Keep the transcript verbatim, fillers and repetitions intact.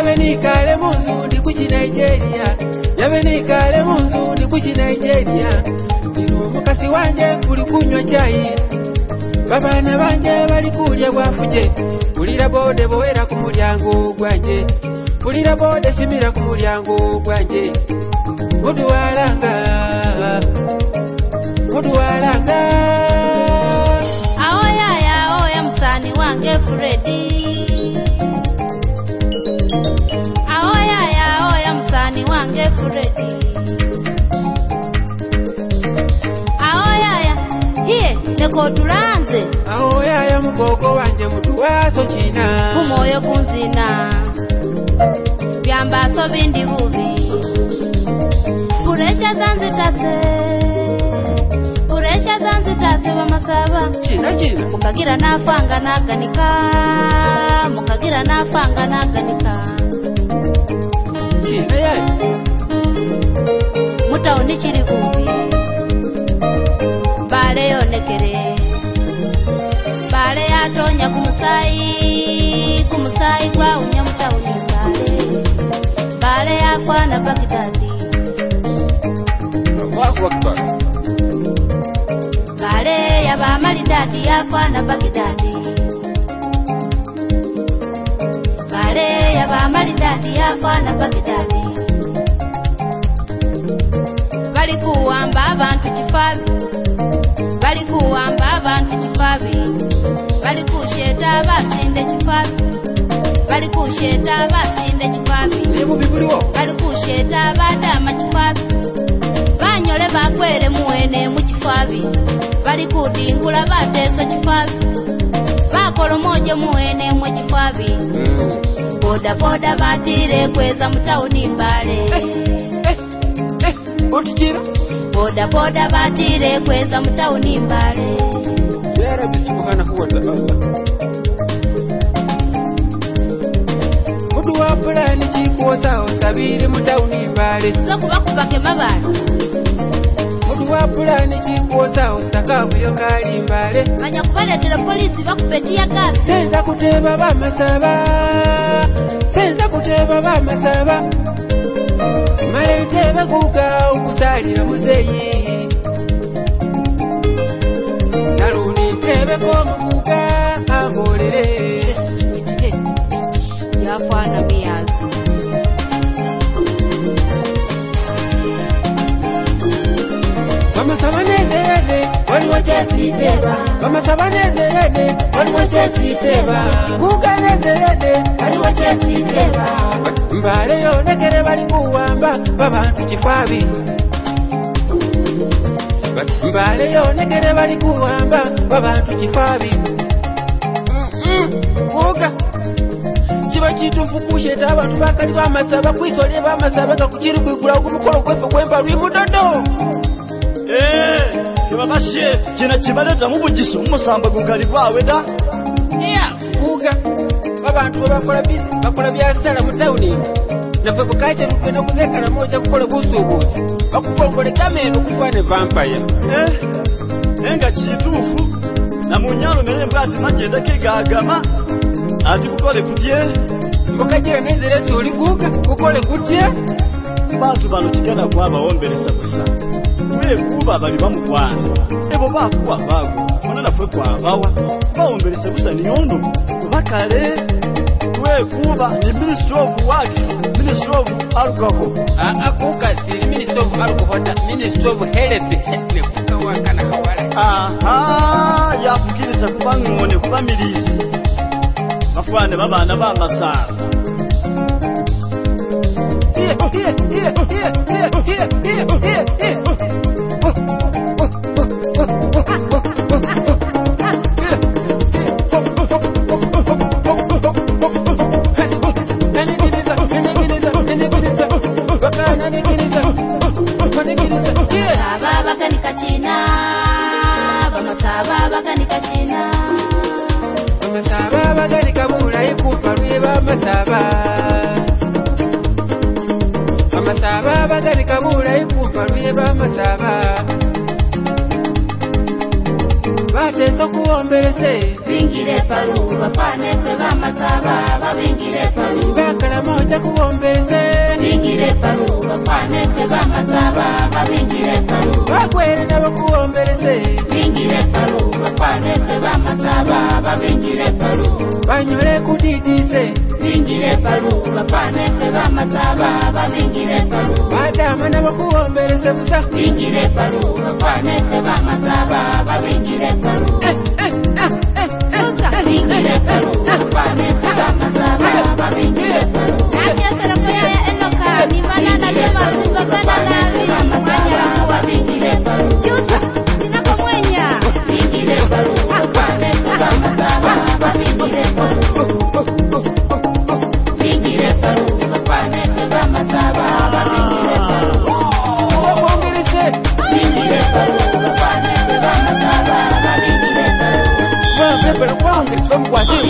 Yonekele munzu ndi kuchi Nigeria. Yonekele munzu ndi kuchi Nigeria. Ino mukasi wanje kuli kunywa chai. Babana banje bali kulya bwafuje. Kulira bode boera ku mulyango gwanje. Kulira bode simira ku mulyango gwanje. Mudu walanga. Mudu walanga. Aoya ya oya msani wange Freddy. Aoya ya oya msani wange Freddy. Aoya ya hiye neko tulanze. Aoya ya mukoko wanje mutu waso china. Kumoyo kunzina. Byambaso bindi bubi. Puresha zanzitase. Puresha zanzitase bamasaba. China china. Mukagira nafanga naganika. Mukagira nafanga naganika. China ya. Mutaoni chiri kumbi. Bale Yonekele. Bale ya tonya kumusai. Kumusai kwa unya mutaoni bale. Bale ya kwa na Baghdadi. Allahu Akbar. Bale ya ba maridadi ya kwa na Baghdadi. Bale ya ba maridadi ya kwa na Baghdadi. Bali kuwamba abantu chifabi. Bali kuwamba abantu chifabi. Bali kusheta basinde chifabi. Bali kusheta basinde chifabi. Nebu bibuliwo. Bali kusheta badama chifabi. Banyole bakwere muwene mu chifabi. Bali kudingula bateso chifabi. Bakolo moje muwene mu chifabi. Boda boda batire kweza mutaoni mbale. Eh, eh, otichira. Boda boda batire kweza mutaoni mbale. Ya Rabbi subhanahu wa ta'ala. Mudu wa fulani chikosa osabiri mutaoni mbale. So kubakubake mabala. Mudu wa fulani chikosa osaka buyo kali mbale. Manya kubaletera polisi bakupetia kasi. Senza kuteba bamasaba. Senza kuteba bamasaba. Malete bakuga okusalira muzeyi. Naluni tebe ko mukuga ambolere. Yafana miyazi. Bamasaba nezerede wali wachesiteba. Bamasaba nezerede wali wachesiteba. Kuga nezerede wali wachesiteba. Mbale Yonekele bali kuwamba babantu chifabi. Mbale Yonekele bali kuwamba babantu chifabi. Kuga chiba chitufu kusheta abantu bakali bamasaba kwisole bamasaba kakuchiri kwigula kumukolo kwefe kwemba lwimudodo. Eh, kibabashe kina kibaleta mu bugiso umusamba gukali bwawe da. Yeah, kuga abantu bakola bizi bakola byasala mu town. Nafe bukaje rukwe no kuzeka na moja kukola busubuzi. Bakukongole kameno kufane vampire. Eh, enga kitufu na munyalo merembe ati magenda kigagama. Ati kukole kutye. Mukajira nezere soli kuga kukole kutye. Bantu bano kigenda kwaba omberesa kusa. Mwe kuba bali bamukwaza. Ebo bakuwa bago. Onana fwe kwa bawa. Baomberesa kusa niyondo. Bakale. Mwe kuba ni Ministry of Works, Ministry of Alcohol. Ah ah kuka si Ministry of Alcohol, Ministry of Health. Ne kuka wakana hawala. Aha, ya kukiriza kubangone kubamilisi. Mafwane babana bamasaba. Here, here, here, here, here, here, here, here, here. Baba bakanika China. Bamasaba bakanika China. Bamasaba bakanika bula ikupa lwe bamasaba. Bamasaba bakanika bula ikupa lwe bamasaba. bateso kuombelese bingire palu bafane fe bamasaba babingire palu bakala moja kuombelese bingire palu bafane fe bamasaba babingire palu bakwere nabo kuombelese bingire palu bafane fe bamasaba babingire palu banyole kutitise bingire palu bafane fe bamasaba babingire palu badama nabo kuombelese busa bingire palu bafane fe bamasaba babingire palu bingire palu bafane fe bamasaba babingire palu anya sera ya enoka ni manana de maruba kana nabi bamasaba babingire palu jusa ninakomwenya bingire palu bafane fe bamasaba babingire palu bingire palu bafane fe bamasaba babingire palu kuombelese bingire palu bafane fe bamasaba babingire palu bapepela kwange tukamkwasi